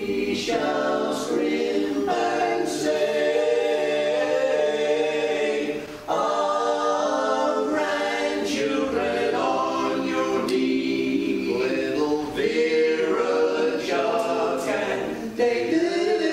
we shall scream and say, our grandchildren on your knee, little Vera, Chuck and Dave.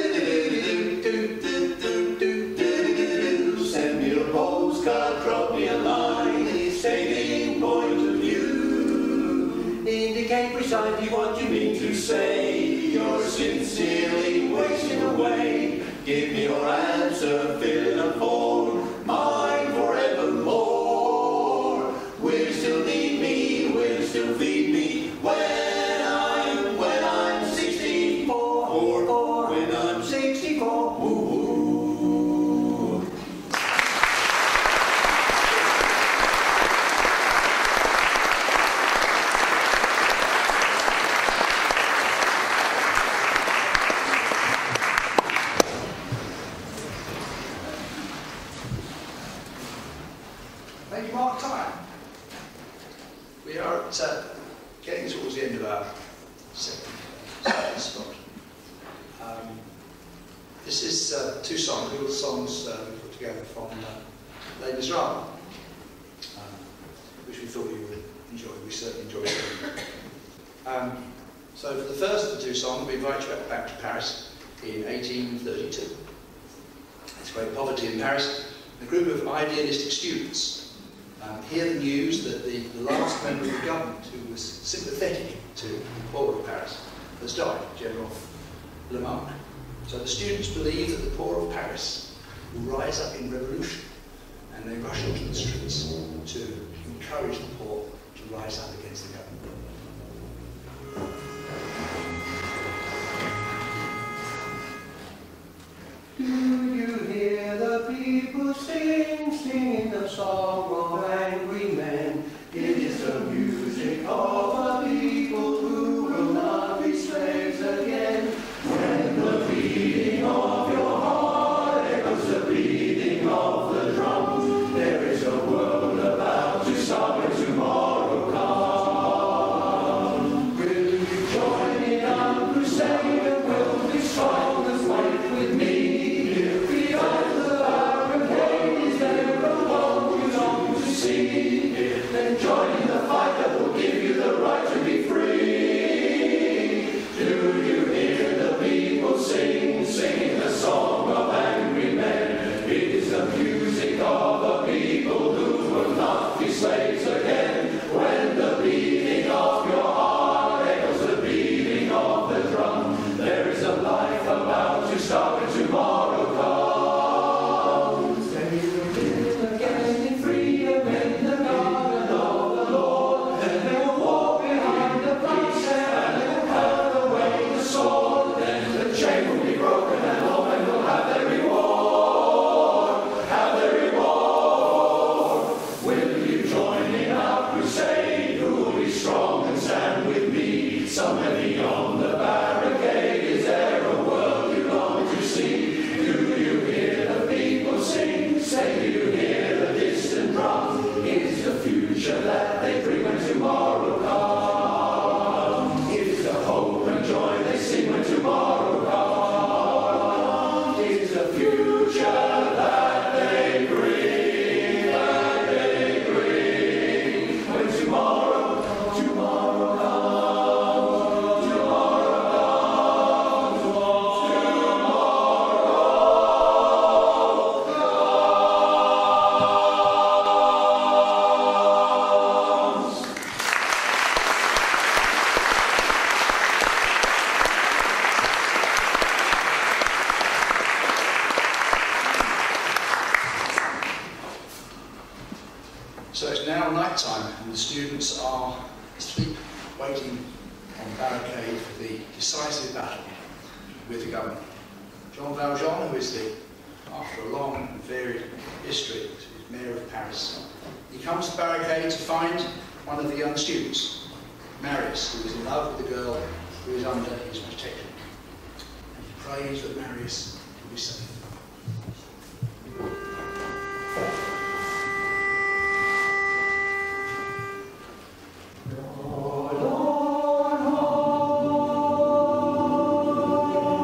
Send me a postcard, drop me a line, stating point of view. Indicate precisely what you mean to say. You're sincerely wasting away. Give me your answer, fill in a form, mine forevermore. Will you still need me? Will you still feed me when I'm 64? Or when I'm 64? Woo-woo. Thank you, Mark. Time. We are at getting towards the end of our second slot. This is two songs, little songs we put together from Les Miserables, which we thought you would enjoy. We certainly enjoyed it. So for the first of the two songs, we invite you back to Paris in 1832. It's great poverty in Paris. A group of idealistic students hear the news that the last member of the government who was sympathetic to the poor of Paris has died, General Lamarck. So the students believe that the poor of Paris will rise up in revolution, and they rush onto the streets to encourage the poor to rise up against the government. Do you hear the people singing the song of angry men? It is the music of a people who will not be slaves again. When the beating of your heart echoes the beating of the drum, there is a world about to start when tomorrow comes. Will you join in our crusade and will be strong and fight with me? Then join in the fight that will give you the right to be free. Do you hear the people singing the song of angry men? It is the music of a people who will not be slaves again. When the beating of your heart echoes the beating of the drum, there is a life about to start when tomorrow comes. Then you will live again in freedom in the garden of the Lord, and they will walk behind the bloodshed, and they will cut away the sword. Then the chain will be broken, and all men will have their reward. Have their reward. Will you join in our crusade? Who will be strong and stand with me? Somewhere beyond the barricade, is there a world you long to see? Do you hear the people sing? Say, do you hear the distant drum? It is the future that they bring when tomorrow comes. It is the hope and joy they sing when tomorrow comes. It is the future that they bring, when tomorrow comes. Tomorrow So it's now night time, and the students are asleep, waiting on the barricade for the decisive battle with the government. Jean Valjean, who is after a long and varied history, is Mayor of Paris. He comes to the barricade to find one of the young students, Marius, who is in love with the girl who is under his protection. And he prays that Marius will be safe. Lord,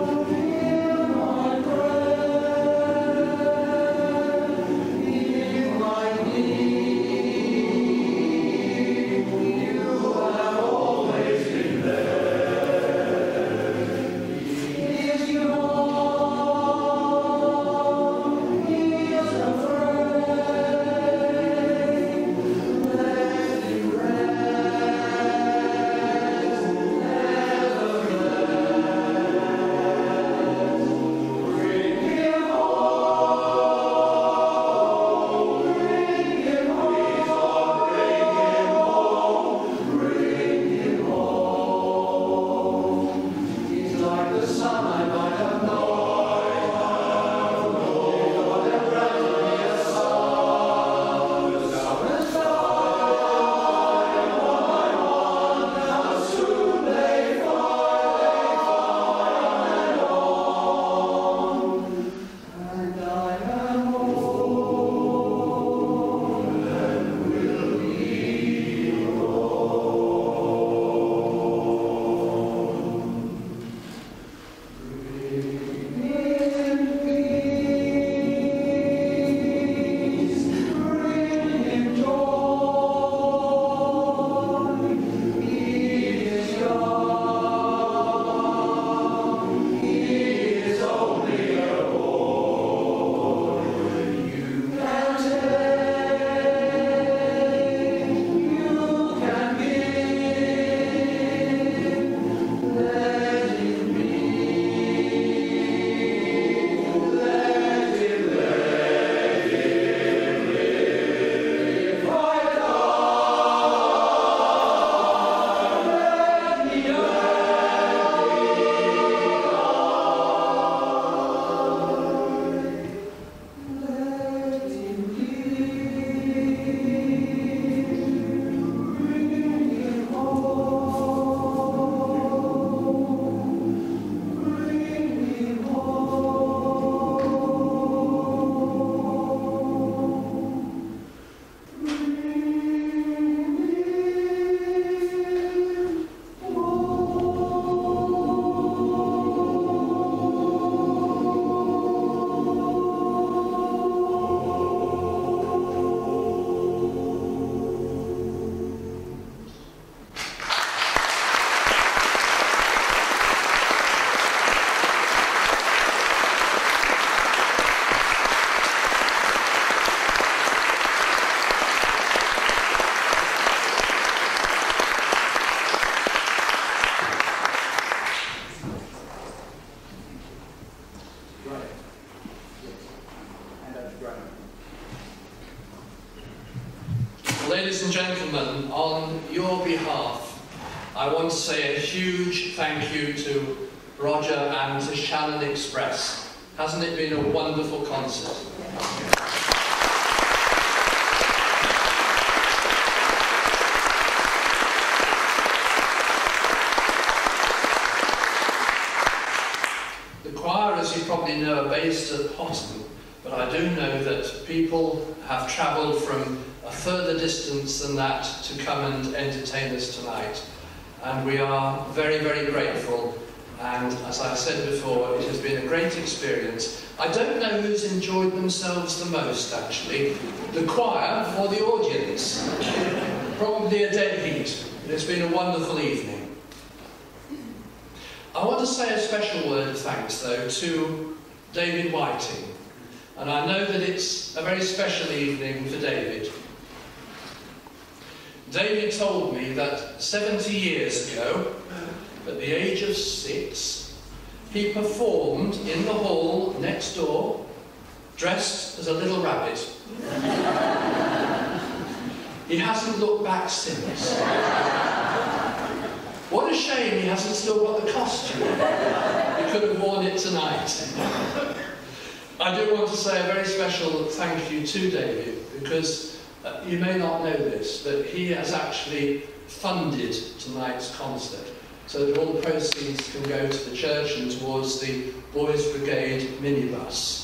gentlemen, on your behalf, I want to say a huge thank you to Roger and to Shannon Express. Hasn't it been a wonderful concert? The choir, as you probably know, are based at Potton, but I do know that people have travelled from a further distance than that to come and entertain us tonight. And we are very, very grateful. And as I said before, it has been a great experience. I don't know who's enjoyed themselves the most, actually, the choir or the audience. Probably a dead heat. It's been a wonderful evening. I want to say a special word of thanks, though, to David Whiting. And I know that it's a very special evening for David. David told me that 70 years ago, at the age of 6, he performed in the hall next door, dressed as a little rabbit. He hasn't looked back since. What a shame he hasn't still got the costume. He could have worn it tonight. I do want to say a very special thank you to David, because you may not know this, but he has actually funded tonight's concert, so that all the proceeds can go to the church and towards the Boys Brigade minibus.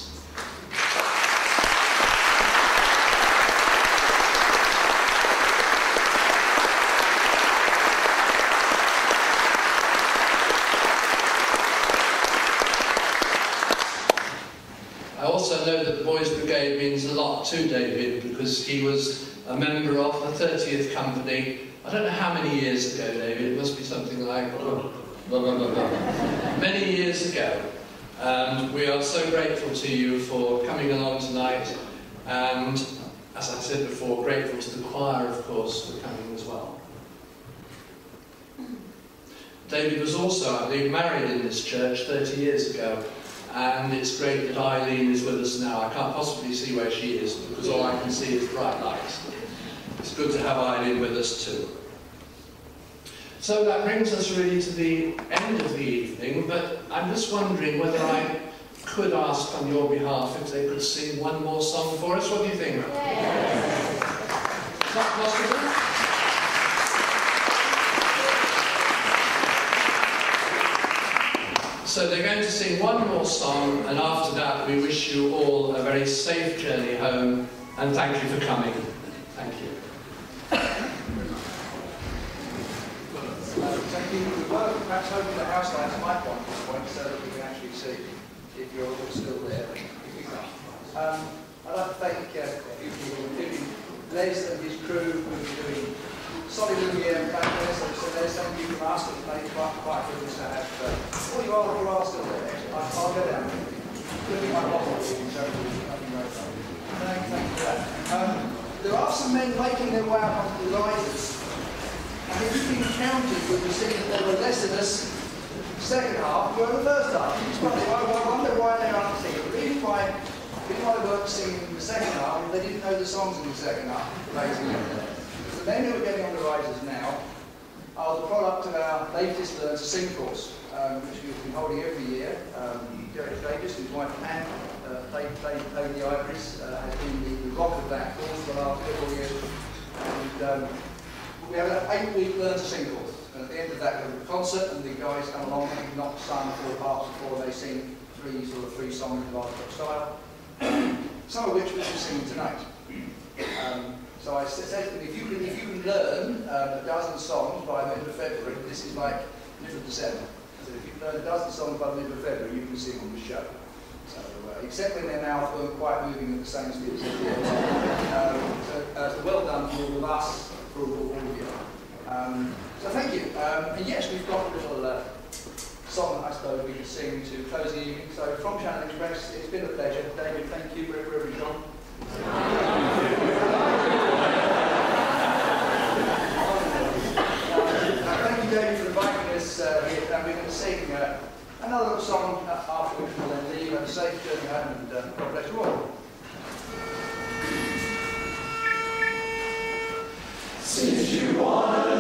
I also know that the Boys Brigade means a lot to David, because he was a member of the 30th Company. I don't know how many years ago, David. It must be something like many years ago. And we are so grateful to you for coming along tonight. And as I said before, grateful to the choir, of course, for coming as well. David was also, I believe, married in this church 30 years ago. And it's great that Eileen is with us now. I can't possibly see where she is, because all I can see is bright lights. It's good to have Eileen with us too. So that brings us really to the end of the evening, but I'm just wondering whether I could ask on your behalf if they could sing one more song for us. What do you think? Yes. Is that possible? So they're going to sing one more song, and after that we wish you all a very safe journey home, and thank you for coming. Thank you. Thank you. We were perhaps open the house lights might want this point, so that we can actually see if you're all still there. I'd like to thank a few people, including Les and his crew, who are doing solid Lumiere back there. So there's thank you from us, and made quite good to have. Well, you are still there. I'll go down. Looking my bottle, so thank you for that. There are some men making their way up onto the risers. And if you've been counted, when you see that there were less in us second half, were in the first half. I wonder why they aren't singing. The reason why they weren't singing in the second half, they didn't know the songs in the second half. The men who are getting on the risers now are the product of our latest Learn to Sing course, which we've been holding every year. Derek Davis, who's my hand, played the Ivories, has been the rock of that course for the last several years. And we have an 8-week Learn to Sing course. And at the end of that, we have a concert, and the guys come along and not sung 4 parts before they sing 3 songs in large style, some of which we're singing tonight. So I said to them, if you can learn a dozen songs by the middle of February, this is like middle of December. So if you can learn a dozen songs by the middle of February, you can sing on the show. So, except when their mouths weren't quite moving at the same speed as the other. So well done to all of us, for all of you. So thank you. And yes, we've got a little song I suppose we can sing to close the evening. So from Shannon Express, it's been a pleasure. David, thank you, Reverend John. Thank you, David, for inviting us here. And we're going to sing another little song after which we'll then leave. Have a safe journey home, and God bless you all. Since you wanna